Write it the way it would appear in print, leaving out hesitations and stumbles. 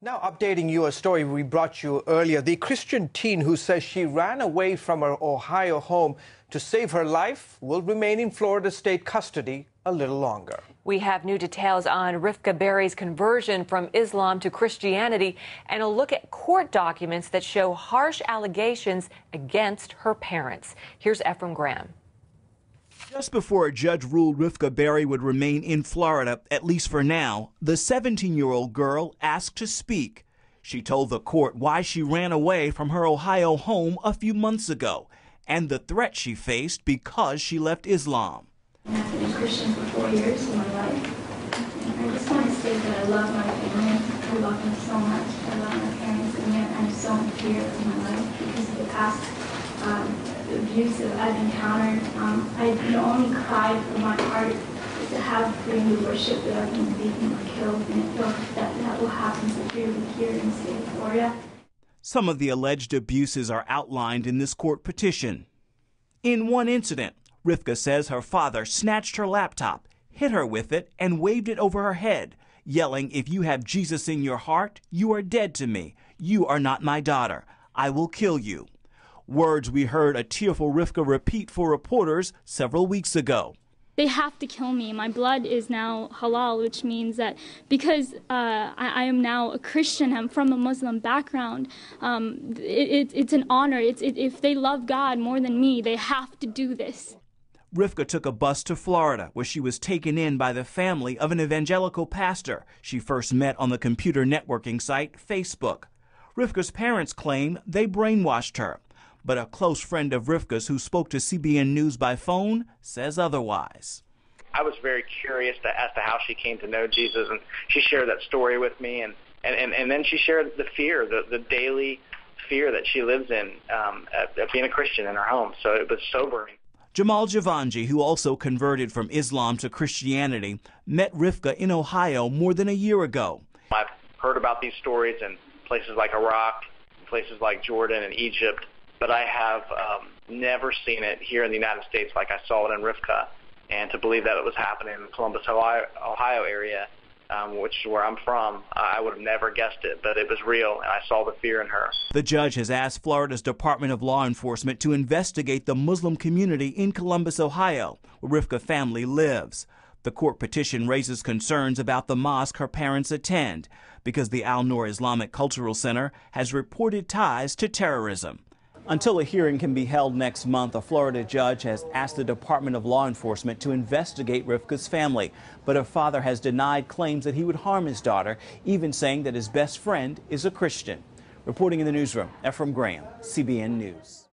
Now updating you a story we brought you earlier. The Christian teen who says she ran away from her Ohio home to save her life will remain in Florida state custody a little longer. We have new details on Rivka Berry's conversion from Islam to Christianity and a look at court documents that show harsh allegations against her parents. Here's Ephraim Graham. Just before a judge ruled Rivka Berry would remain in Florida, at least for now, the 17-year-old girl asked to speak. She told the court why she ran away from her Ohio home a few months ago and the threat she faced because she left Islam. I've been a Christian for 4 years of my life. And I just want to say that I love my family. I love them so much. I love my parents, and yet I'm so in fear of my life because of the past abuse that I've encountered. The only cry from my heart is to have freedom to worship without being beaten or killed, and I feel that will happen severely here in the state of Florida. Some of the alleged abuses are outlined in this court petition. In one incident, Rivka says her father snatched her laptop, hit her with it, and waved it over her head, yelling, "If you have Jesus in your heart, you are dead to me. You are not my daughter. I will kill you." Words we heard a tearful Rivka repeat for reporters several weeks ago. They have to kill me. My blood is now halal, which means that because I am now a Christian, I'm from a Muslim background, it's an honor. If they love God more than me, they have to do this. Rivka took a bus to Florida, where she was taken in by the family of an evangelical pastor she first met on the computer networking site Facebook. Rivka's parents claim they brainwashed her, but a close friend of Rivka's who spoke to CBN News by phone says otherwise. I was very curious as to how she came to know Jesus, and she shared that story with me, and then she shared the fear, the daily fear that she lives in of being a Christian in her home. So it was sobering. Jamal Javanji, who also converted from Islam to Christianity, met Rivka in Ohio more than a year ago. I've heard about these stories in places like Iraq, places like Jordan and Egypt, but I have never seen it here in the United States like I saw it in Rivka. And to believe that it was happening in the Columbus, Ohio area, which is where I'm from, I would have never guessed it, but it was real, and I saw the fear in her. The judge has asked Florida's Department of Law Enforcement to investigate the Muslim community in Columbus, Ohio, where Rivka's family lives. The court petition raises concerns about the mosque her parents attend because the Al-Noor Islamic Cultural Center has reported ties to terrorism. Until a hearing can be held next month, a Florida judge has asked the Department of Law Enforcement to investigate Rivka's family. But her father has denied claims that he would harm his daughter, even saying that his best friend is a Christian. Reporting in the newsroom, Ephraim Graham, CBN News.